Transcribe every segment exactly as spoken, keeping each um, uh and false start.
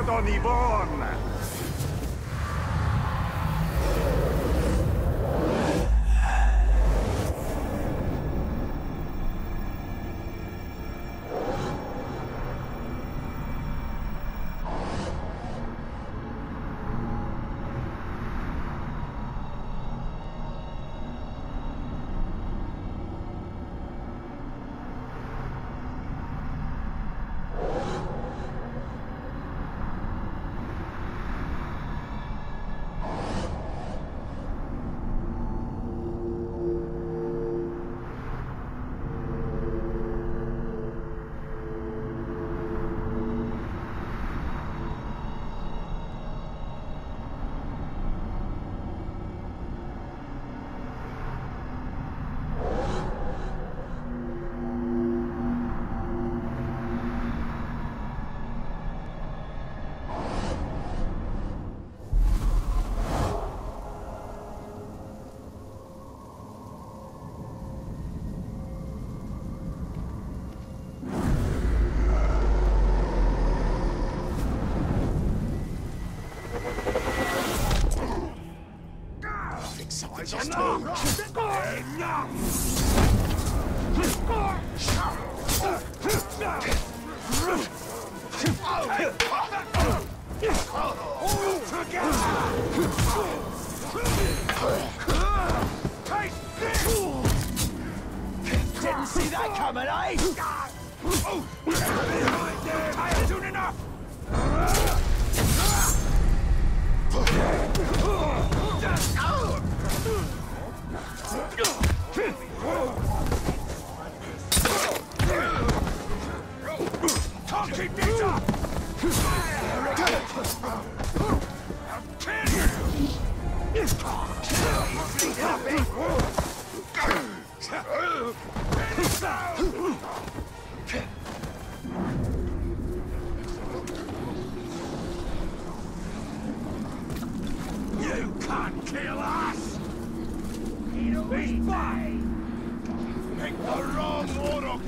Donibon! Just didn't see that coming, eh? Soon enough! Can't keep these up! You can't kill us! It'll be fine! Pick the wrong Orok!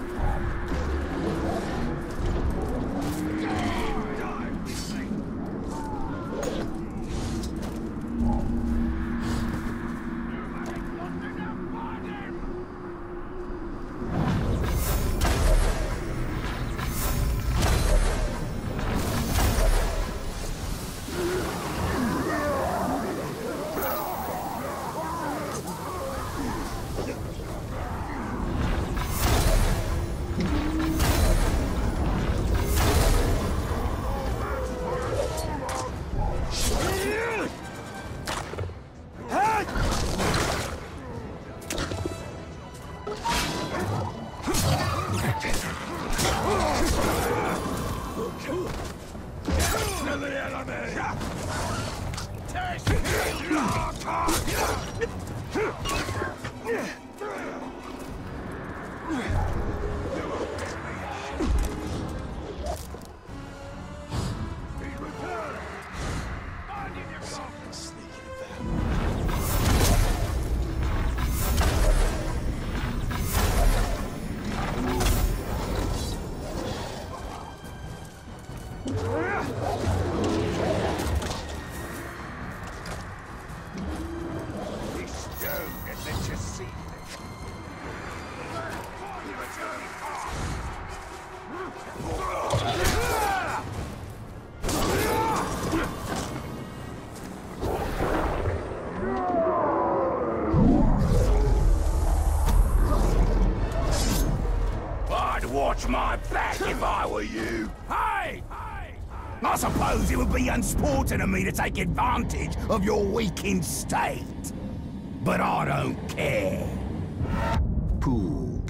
Watch my back if I were you. Hey! I suppose it would be unsporting of me to take advantage of your weakened state. But I don't care. Poog.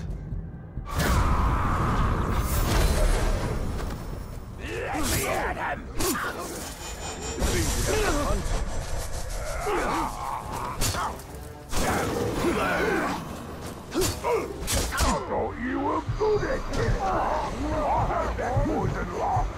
Let me at him! I thought you were good at killing. I heard that poison laugh.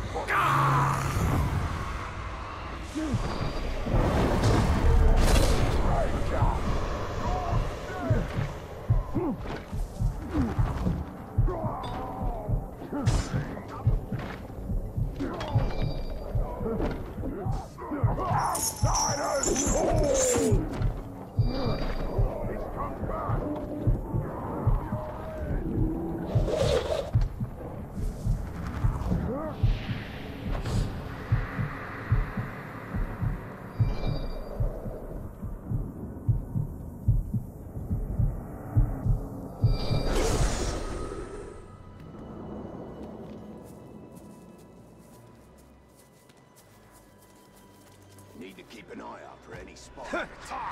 need to keep an eye out for any Spartan attacks.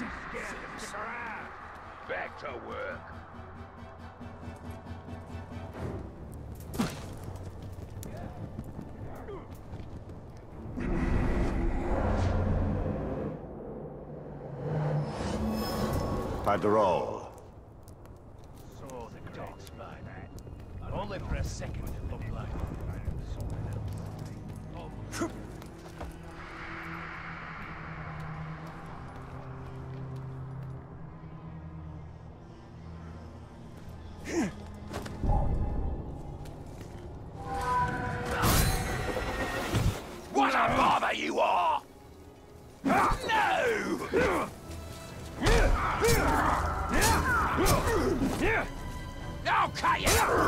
Back to work. Time to roll. Saw the dark spider. Only for a second it looked like something else. Oh. What a bother you are! No! Okay!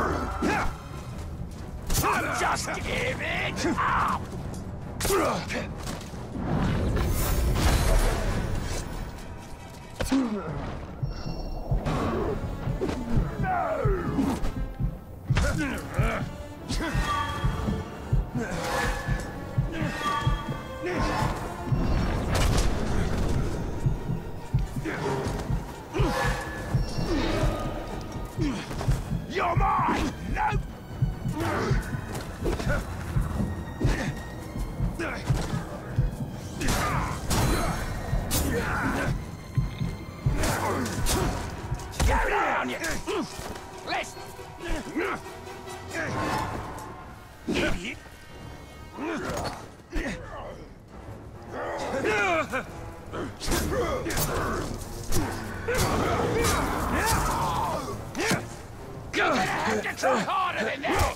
Just give it up! You're mine! Nope! Go down, you! Let's... Idiot! You're gonna have to try harder than that!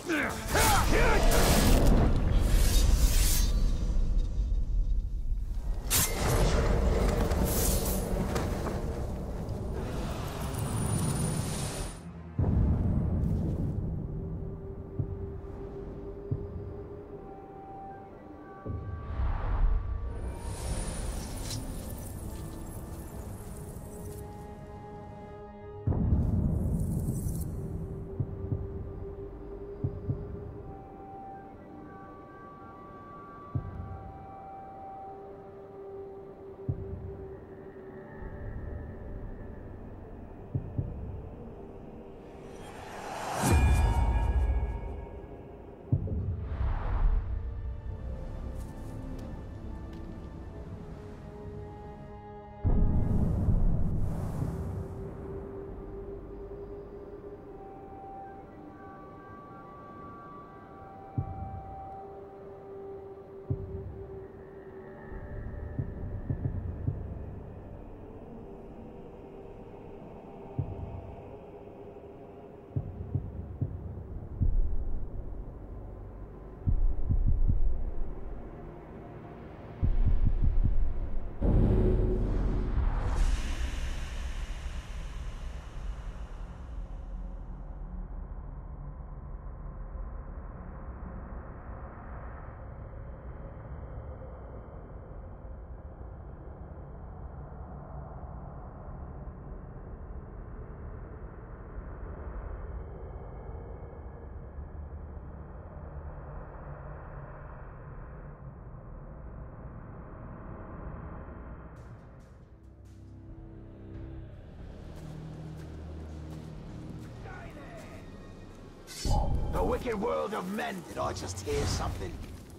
The wicked world of men. Did I just hear something?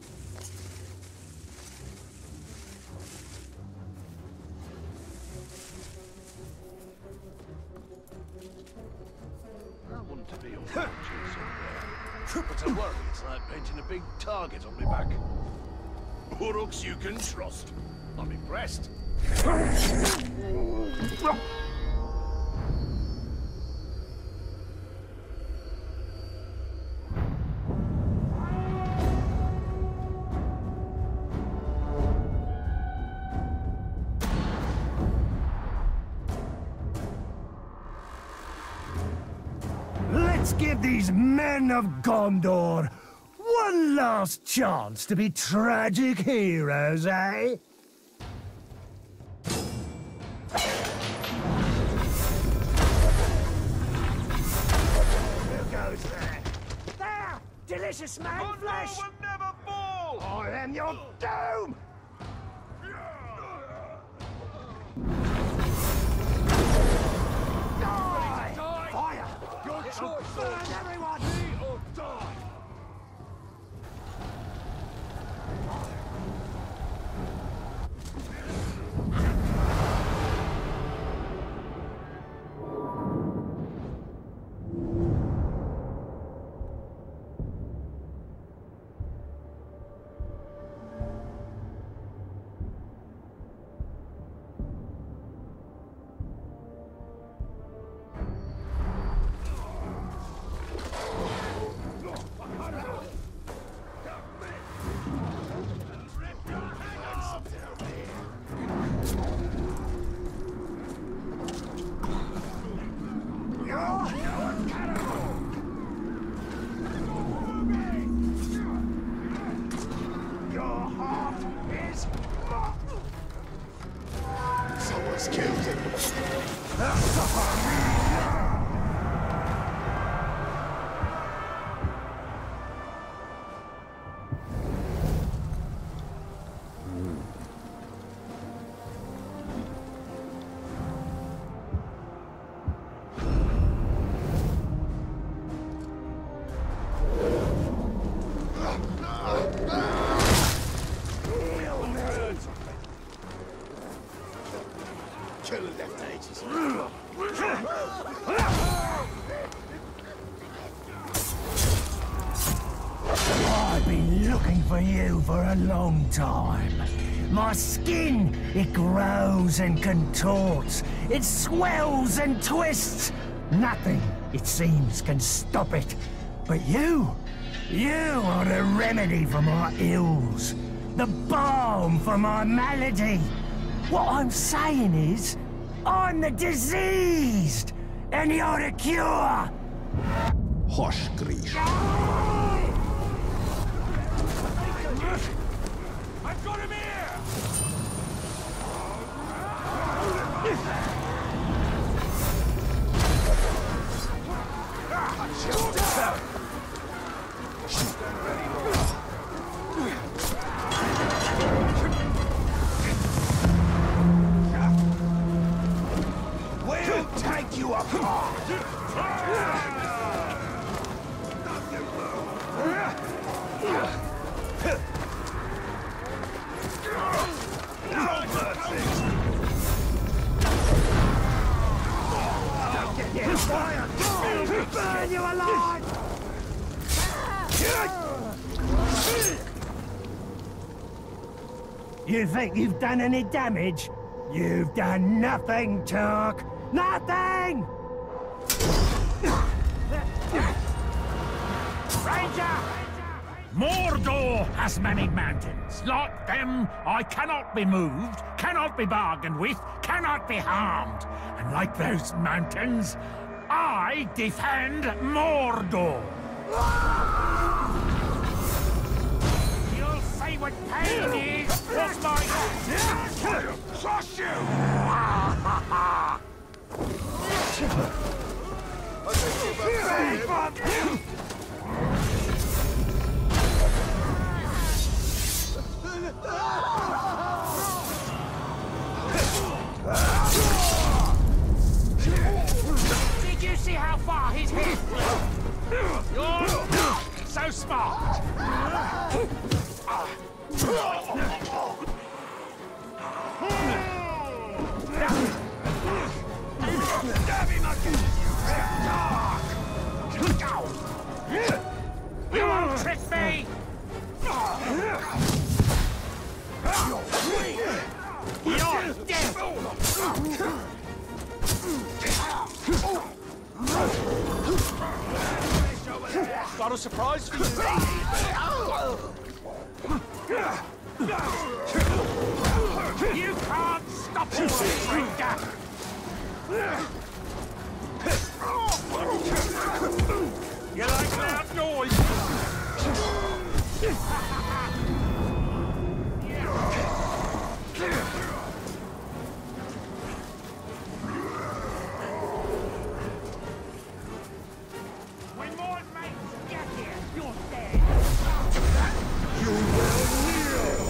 I want to be unfortunate somewhere. But to worry, it's like painting a big target on my back. Uruks you can trust. I'm impressed. Let's give these men of Gondor one last chance to be tragic heroes, eh? Who goes there? There! Delicious man flesh! will never fall! I am your doom! choice. Burn everyone! Eat or die! Someone's killed him. Kill the left ages. I've been looking for you for a long time. My skin, it grows and contorts. It swells and twists. Nothing, it seems, can stop it. But you, you are the remedy for my ills. The balm for my malady. What I'm saying is, I'm the diseased, and you're the cure! Hush, Grish. I've got him here! We'll take you apart! Burn you alive! You think you've done any damage? You've done nothing, Turk! Nothing! Ranger! Mordor has many mountains. Like them, I cannot be moved, cannot be bargained with, cannot be harmed. And like those mountains, I defend Mordor. You'll see what pain is. What's my... Trust you! Did you see how far his head flew? You're so smart. You won't trick me! You're dead! Got a surprise for you. You can't stop us, stranger! You like loud noise? When more mates get here, you're dead! You will kneel!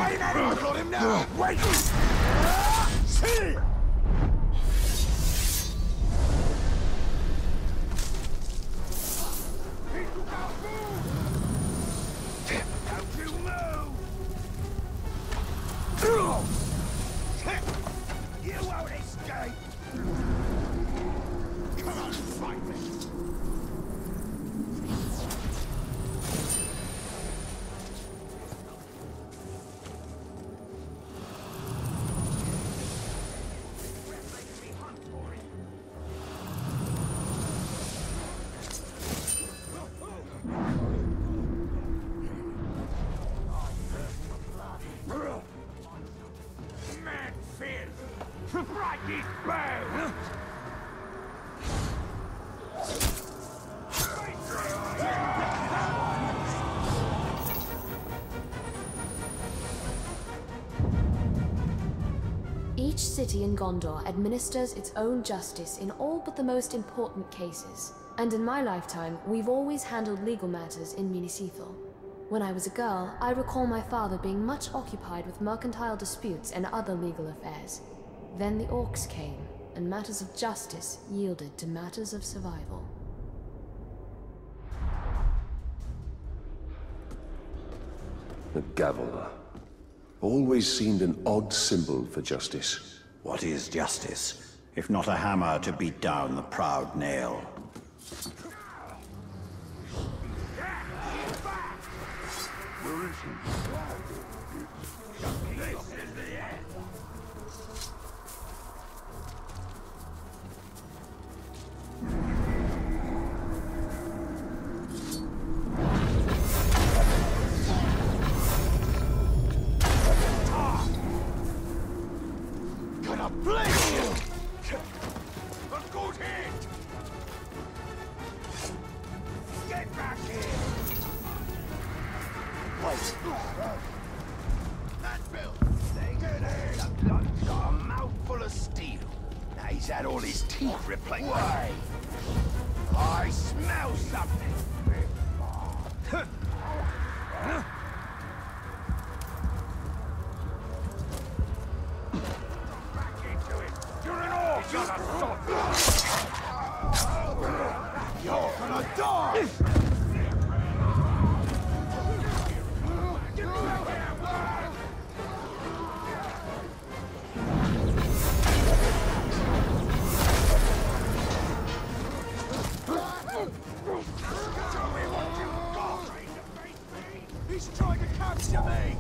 ain't had it! I got him now! Wait! Don't you move! You won't escape! Come on, fight me! Each city in Gondor administers its own justice in all but the most important cases. And in my lifetime, we've always handled legal matters in Minas Ithil. When I was a girl, I recall my father being much occupied with mercantile disputes and other legal affairs. Then the orcs came, and matters of justice yielded to matters of survival. The gavel. Always seemed an odd symbol for justice. What is justice, if not a hammer to beat down the proud nail? Where is he? He's had all his teeth replaced. Why? I smell something. Back into it. You're an orc. You're a sod. You're gonna die. He's trying to capture me!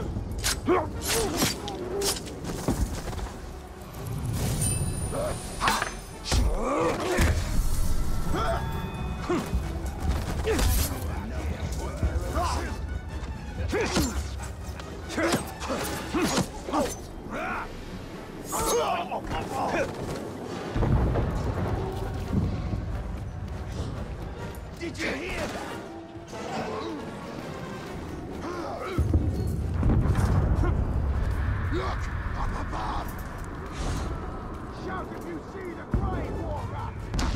Did you hear that? Look! Up above! Shout if you see the Grey Walker!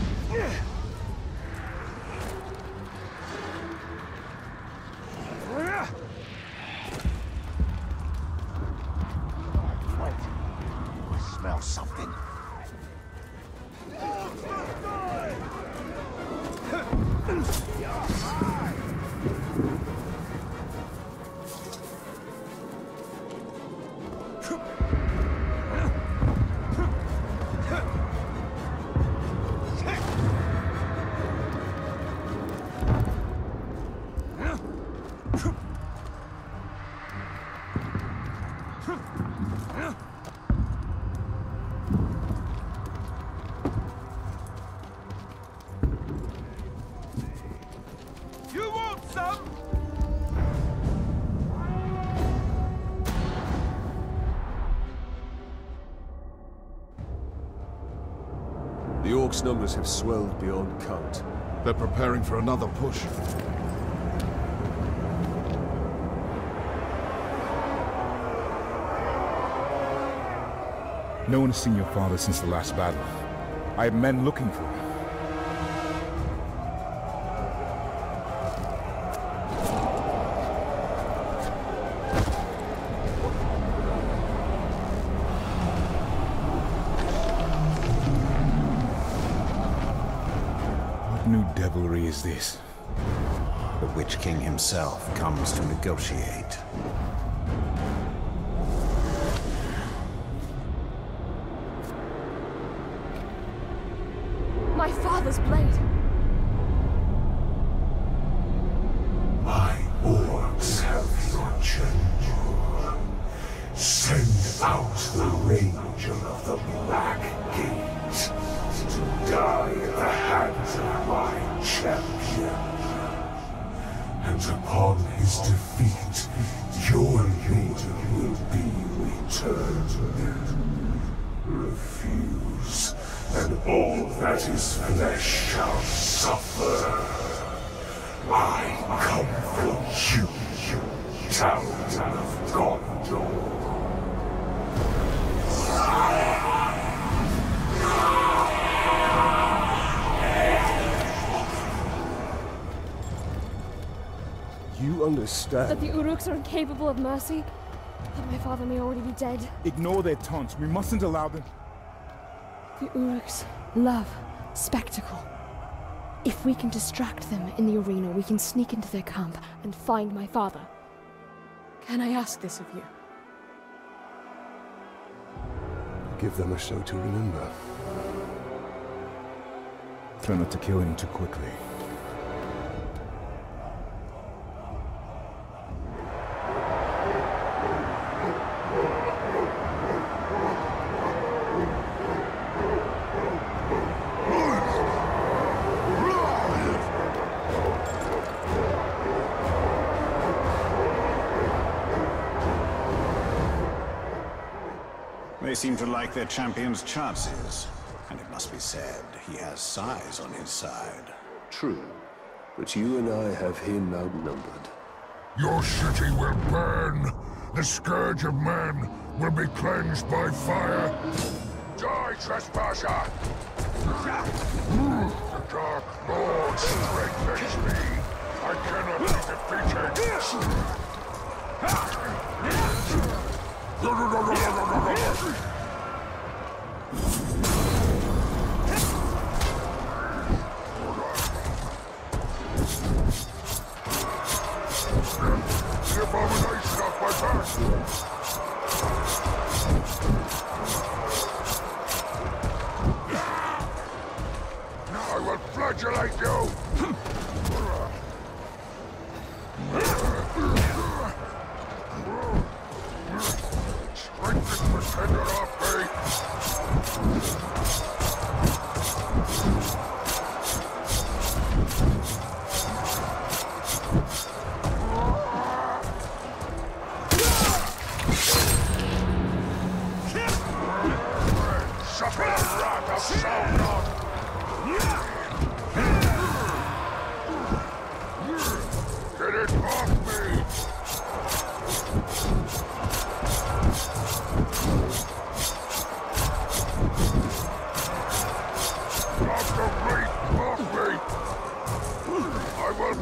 Wait. I smell something. You want some? The orcs' numbers have swelled beyond count. They're preparing for another push. No one has seen your father since the last battle. I have men looking for him. devilry is this? The Witch King himself comes to negotiate. My father's blade! My orcs have your champion. Send out the Ranger of the Black Gate to die at the hands of my champion. And upon his defeat, your leader will be returned. Refuse, and all that is flesh shall suffer. I come for you, you town of Gondor. You understand? That the Uruks are incapable of mercy? That my father may already be dead? Ignore their taunts. We mustn't allow them. The Uruks love spectacle. If we can distract them in the arena, we can sneak into their camp and find my father. Can I ask this of you? Give them a show to remember. Try not to kill him too quickly. They seem to like their champion's chances. And it must be said, he has size on his side. True, but you and I have him outnumbered. Your city will burn. The scourge of men will be cleansed by fire. Die, trespasser! The Dark Lord strengthens me. I cannot be defeated. The abomination of my back! I will flagellate you! Strength is pretended off me! Suffer the wrath of Sauron! Get it off me! Off the wraith off me! I will...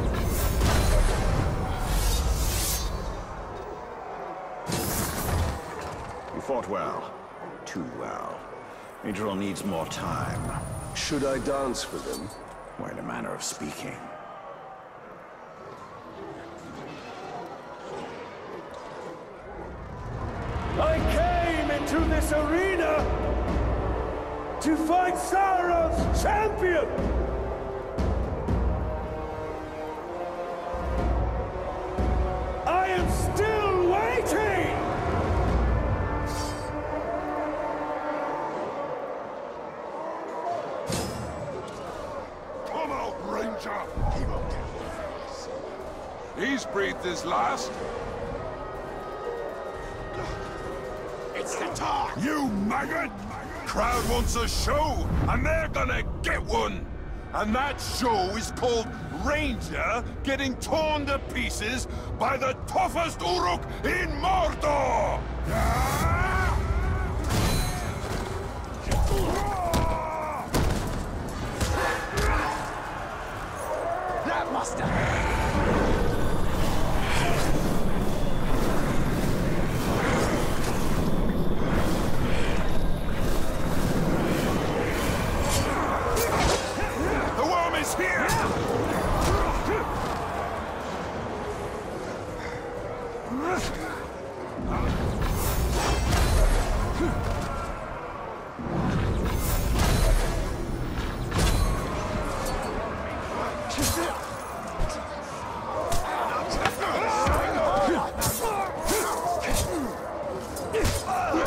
You fought well. Too well. Idril needs more time. Should I dance for them? Were in a manner of speaking. I came into this arena to fight Sauron's champion! I am still waiting! Come out, Ranger! He won't get this. He's breathed his last. It's the time! You maggot! Crowd wants a show, and they're gonna get one! And that show is called Ranger Getting Torn to Pieces by the toughest Uruk in Mordor! That must have... The worm is here!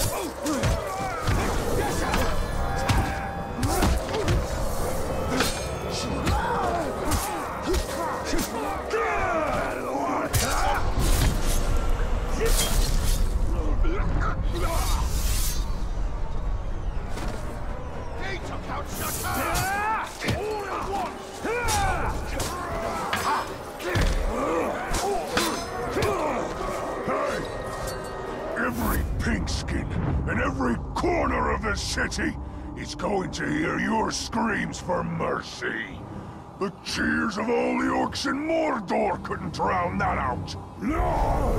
Every pinkskin in every corner of the city is going to hear your screams for mercy. The cheers of all the orcs in Mordor couldn't drown that out. No!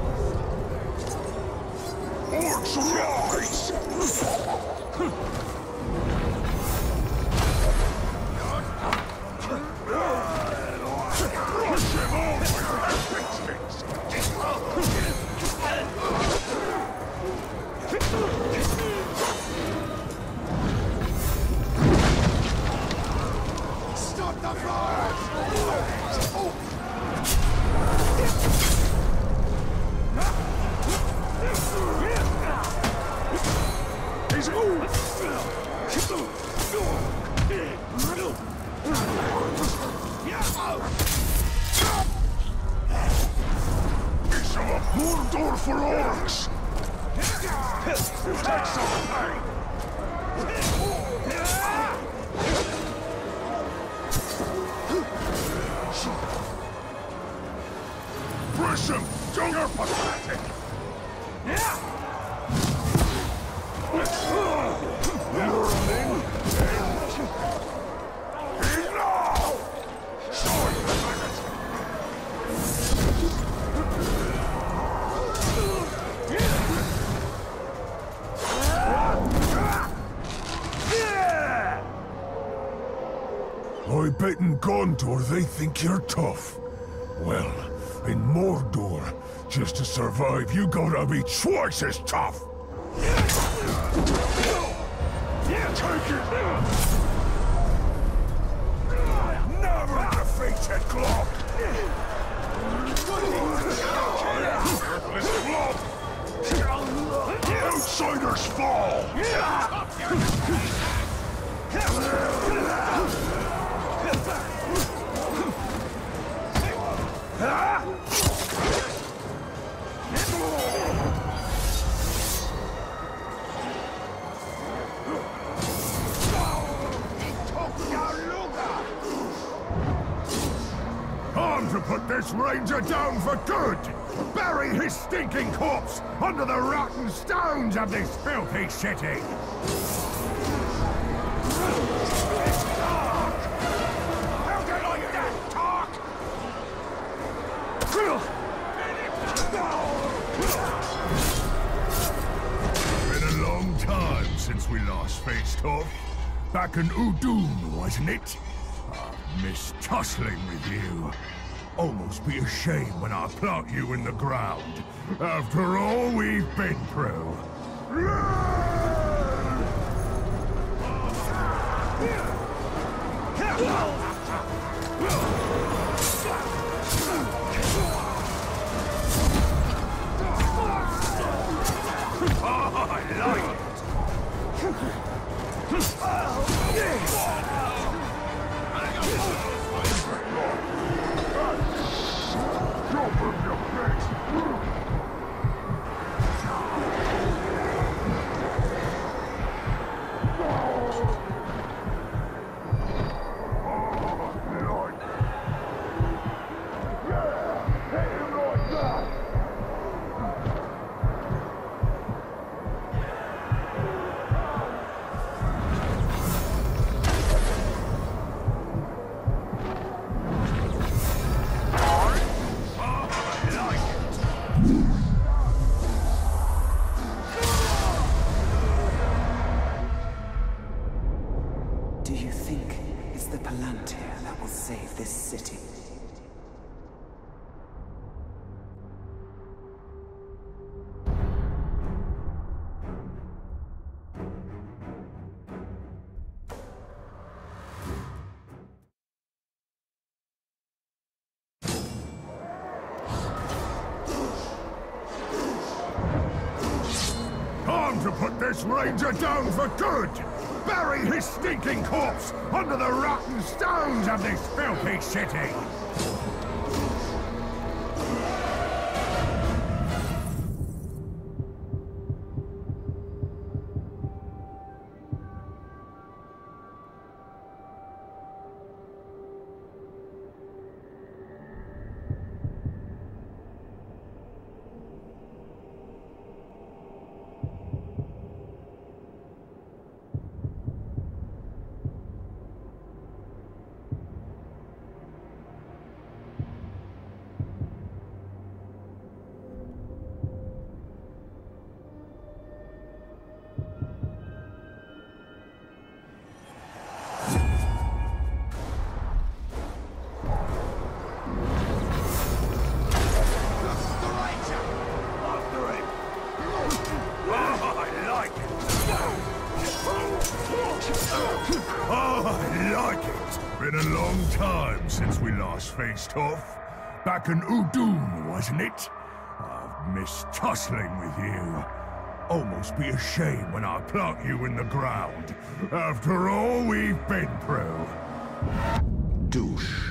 Orcs rise! Crush them all with their pinskins! Stop the fire! He's It's a Mordor for orcs! Take some pain! Press him! Don't you're pathetic! You're running! No! Sorry, maggot! I bet in Gondor they think you're tough. Well, in Mordor, just to survive, you gotta be twice as tough! Take it! Never defeated, Glob! Worthless Glob! Outsiders fall! Time to put this ranger down for good! Bury his stinking corpse under the rotten stones of this filthy city! How did I that talk? Been a long time since we last faced off. Back in Udun, wasn't it? I've missed tussling with you. Almost be a shame when I plant you in the ground. After all we've been through. Oh, I like Do you think it's the Palantir that will save this city? Time time to put this ranger down for good! Bury his stinking corpse under the rotten stones of this filthy city! Faced off. Back in Udun, wasn't it? I've missed tussling with you. Almost be a shame when I plant you in the ground. After all we've been through. Douche.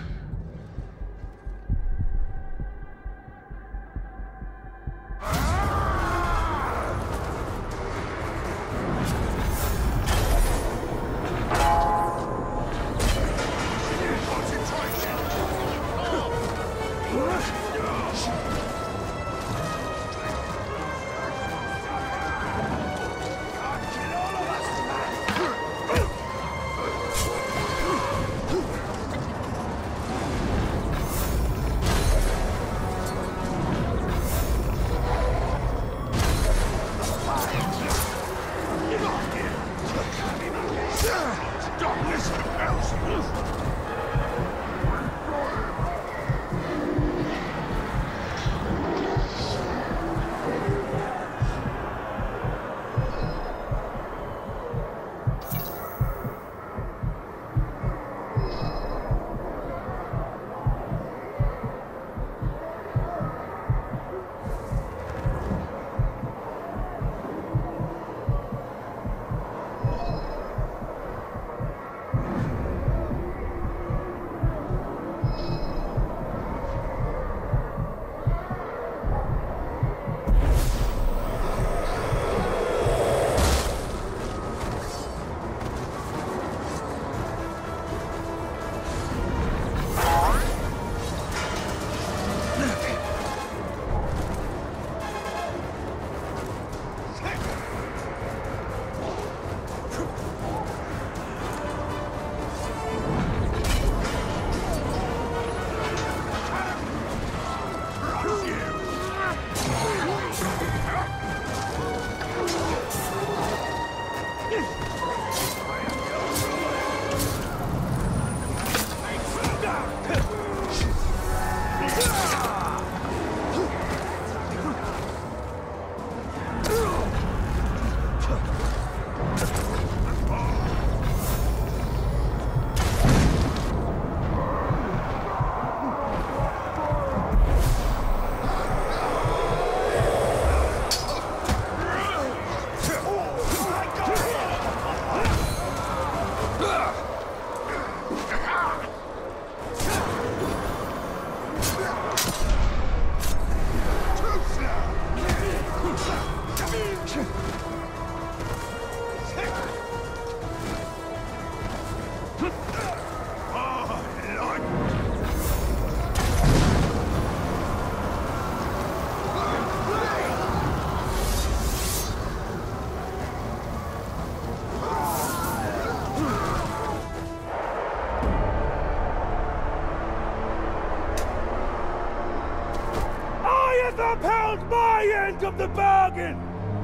upheld my end of the bargain!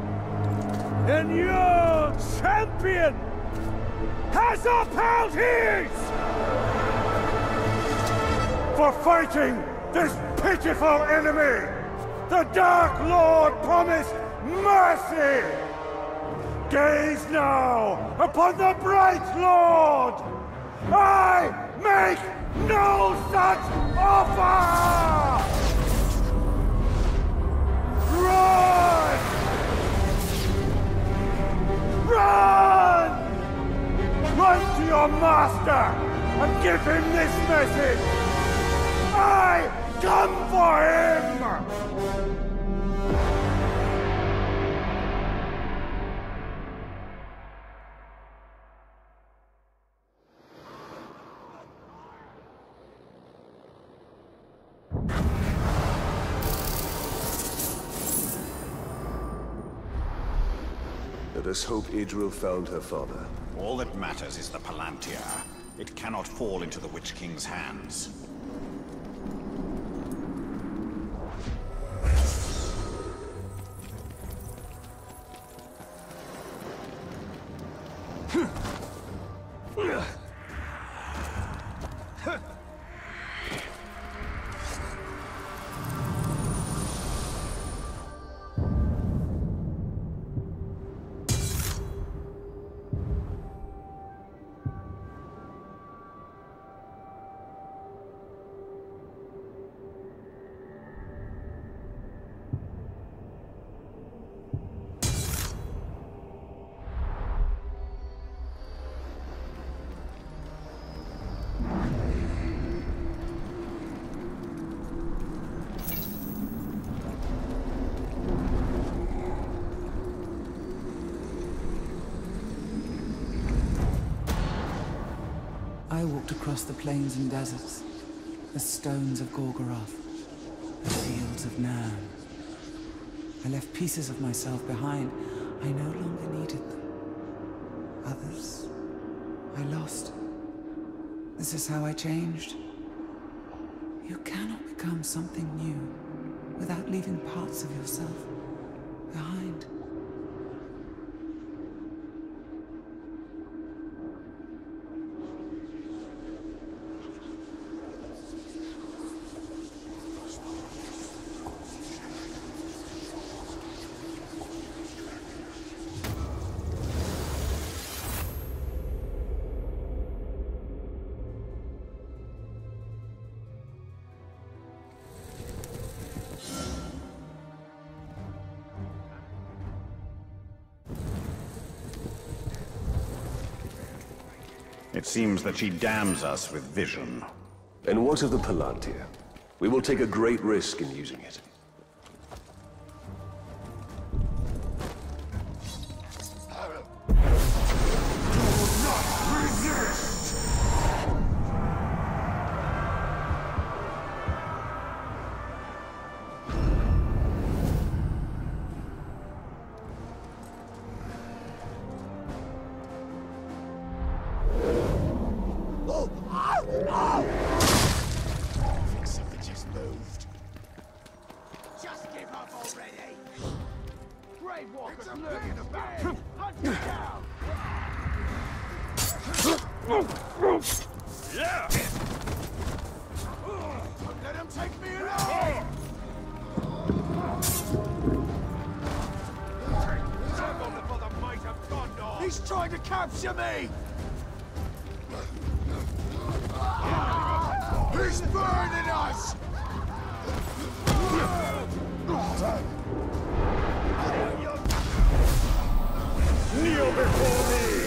And your champion has upheld his! For fighting this pitiful enemy, the Dark Lord promised mercy! Gaze now upon the Bright Lord! I make no such offer! Run! master and give him this message. I come for him! Let us hope Idril found her father. All that matters is the Palantir. It cannot fall into the Witch King's hands. I walked across the plains and deserts, the stones of Gorgoroth, the fields of Nirn. I left pieces of myself behind. I no longer needed them. Others, I lost. This is how I changed. You cannot become something new without leaving parts of yourself behind. It seems that she damns us with vision. And what of the Palantir? We will take a great risk in using it. Yeah! Let him take me along! For the might of Gondor! He's trying to capture me! He's burning us! Kneel before me!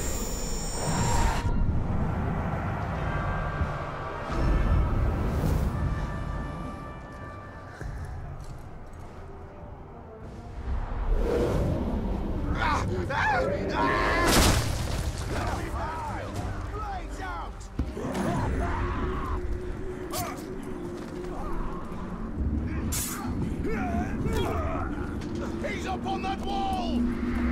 He's up on that wall!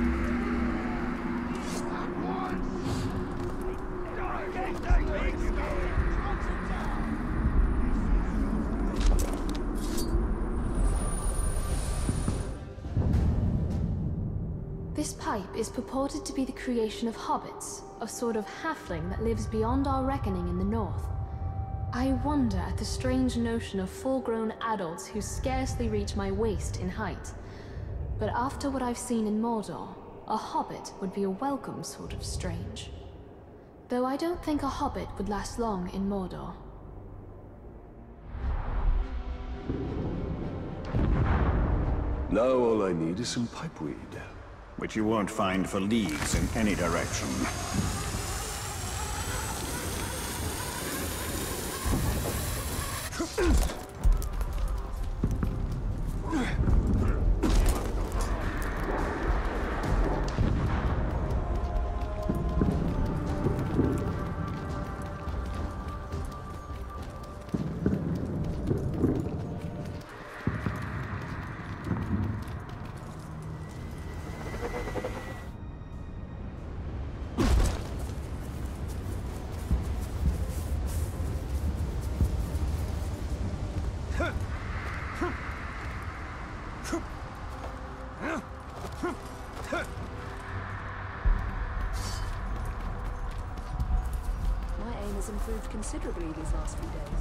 This pipe is purported to be the creation of hobbits, a sort of halfling that lives beyond our reckoning in the north. I wonder at the strange notion of full-grown adults who scarcely reach my waist in height. But after what I've seen in Mordor, a hobbit would be a welcome sort of strange. Though I don't think a hobbit would last long in Mordor. Now all I need is some pipeweed. Which you won't find for leagues in any direction. improved considerably these last few days.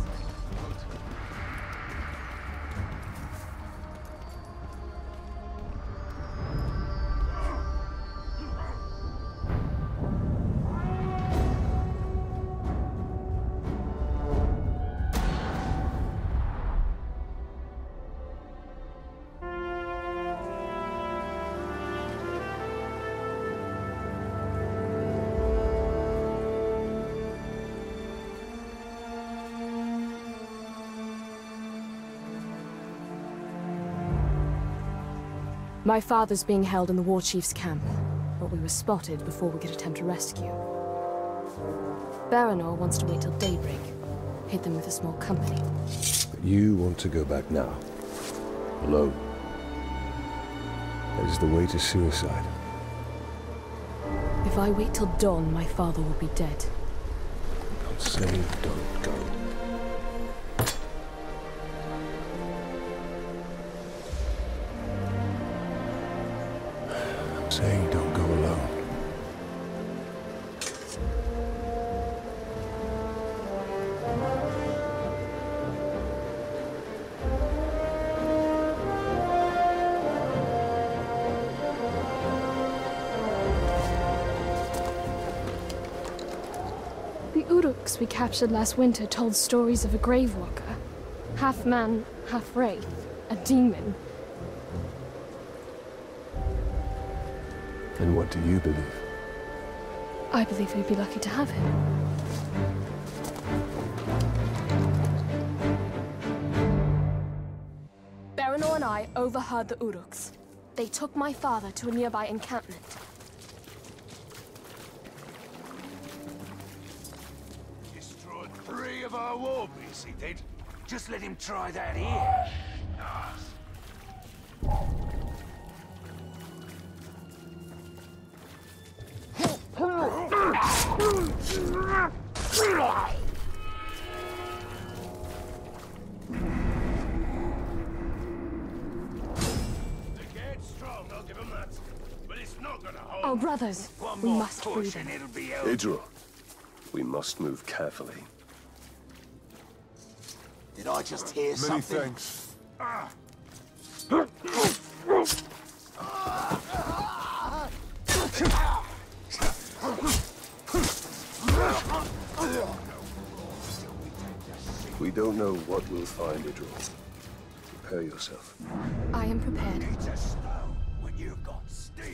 My father's being held in the War Chief's camp, but we were spotted before we could attempt a rescue. Baranor wants to wait till daybreak, hit them with a small company. But you want to go back now, alone. That is the way to suicide. If I wait till dawn, my father will be dead. I'm saying don't go. Saying don't go alone. The Uruks we captured last winter told stories of a grave walker. Half man, half wraith. A demon. And what do you believe? I believe we'd be lucky to have him. Baranor and I overheard the Uruks. They took my father to a nearby encampment. Destroyed three of our war beasts, he did. Just let him try that here. Our brothers, we must free them. Idril, we must move carefully. Did I just hear Many something? thanks. Ah. We don't know what we'll find, Idril. Prepare yourself. I am prepared. It's a stone when you've got steel.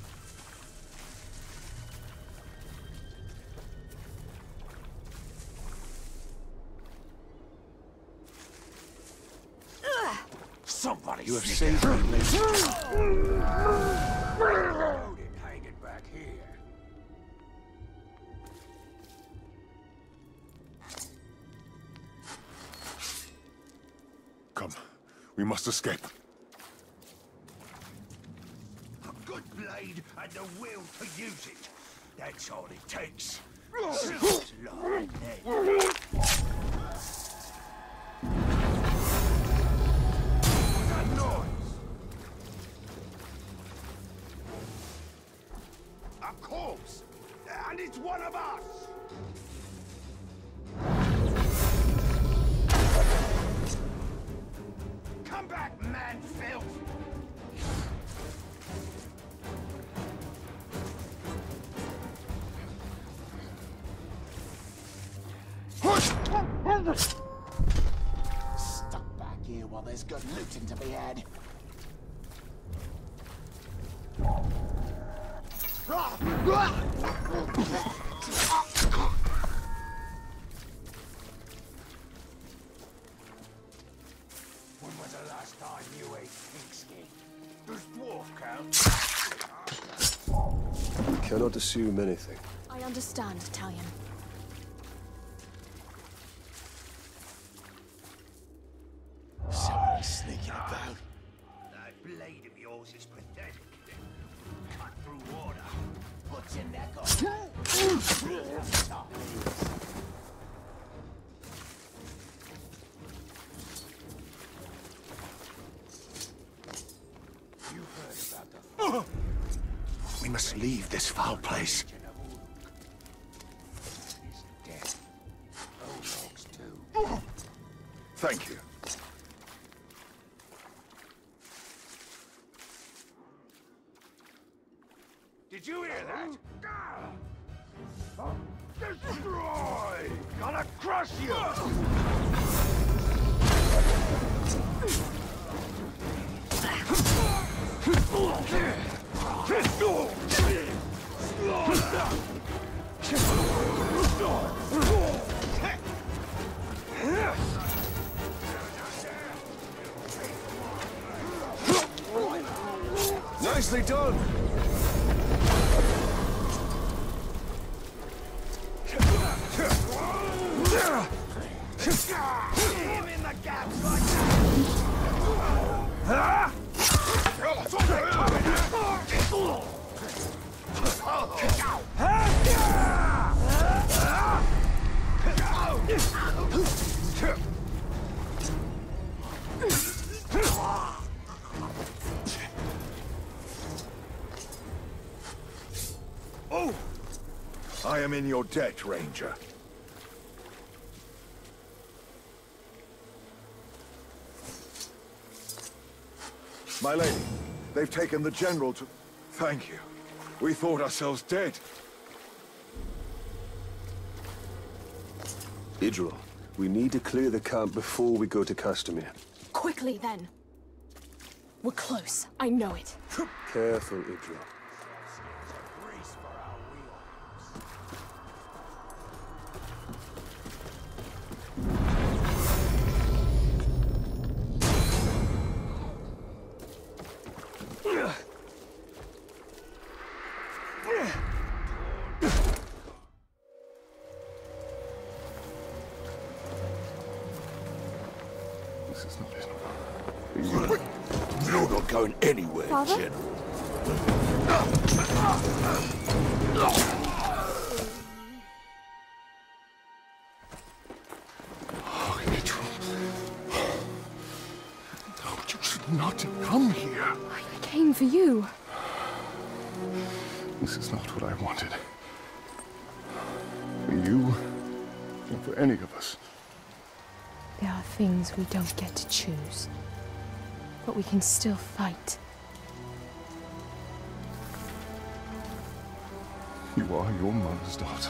Somebody You have saved me, me. Hanging back here. Come, we must escape. A good blade and the will to use it. That's all it takes. A corpse! And it's one of us! Come back, man filth! Stuck back here while there's good looting to be had. When was the last time you ate pigskin? Does dwarf count? We cannot assume anything. I understand, Italian. Somebody's sneaking about. That blade of yours is pathetic. Cut through water. What's in that guy? You heard about the... We must leave this foul place. Thank you. Did you hear that? Destroy! Gonna crush you! Nicely done! Him in the gaps like that! Oh! I am in your debt, Ranger. My lady, they've taken the General to... Thank you. We thought ourselves dead. Idril, we need to clear the camp before we go to Castamere. Quickly, then. We're close. I know it. Careful, Idril. This is not it. You're not going anywhere, Father? General. Oh, Idril. No, you should not have come here. I came for you. This is not what I wanted. For you, or for any of us. There are things we don't get to choose. But we can still fight. You are your mother's daughter.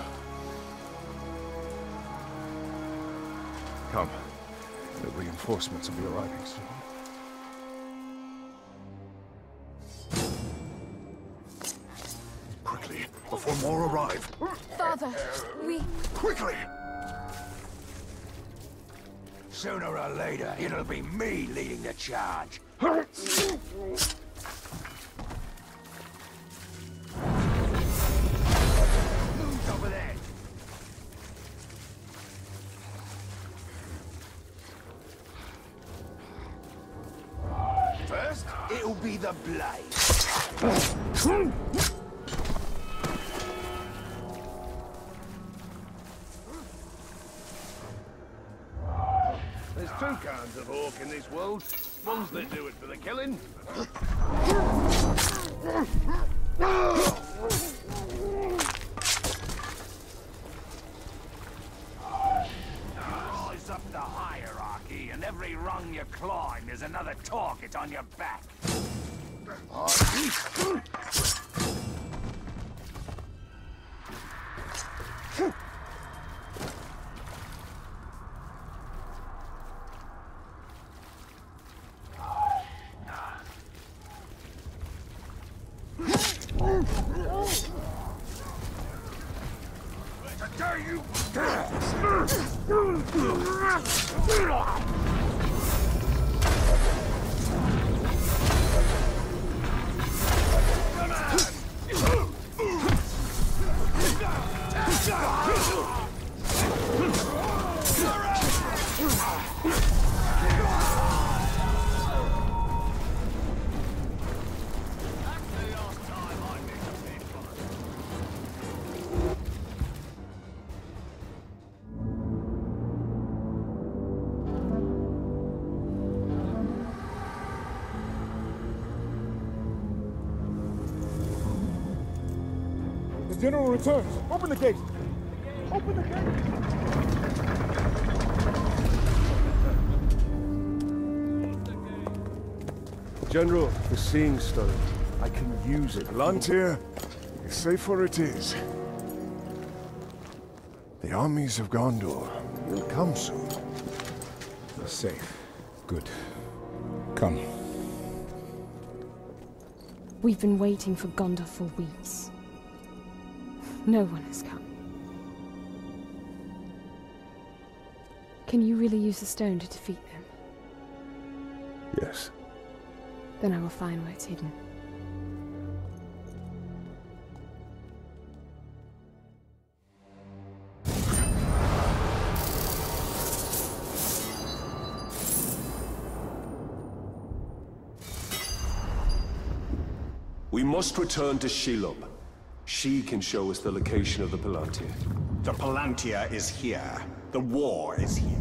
Come. The reinforcements will be arriving soon. Quickly, before more arrive. Father, we... Quickly! Sooner or later, it'll be me leading the charge. Who's over there? First, it'll be the blade. There's two kinds of orc in this world. Ones that do it for the killing. Rise up the hierarchy, and every rung you climb, there's another target on your back. Today you... The General returns. Open the gate. Open the gate. General, the Seeing Stone. I can use it. Palantir, safer it is. The armies of Gondor will come soon. You're safe. Good. Come. We've been waiting for Gondor for weeks. No one has come. Can you really use the stone to defeat them? Yes. Then I will find where it's hidden. We must return to Shelob. She can show us the location of the Palantir. The Palantir is here. The war is here.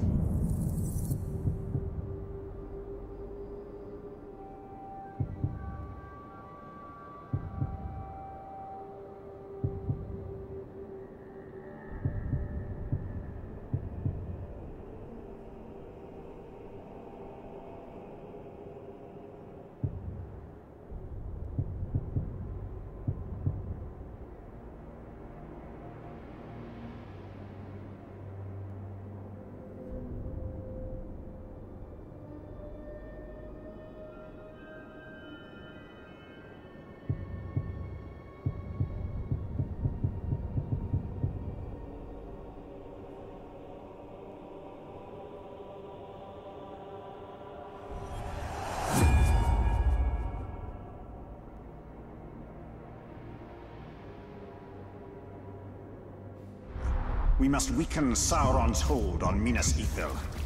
We must weaken Sauron's hold on Minas Ithil.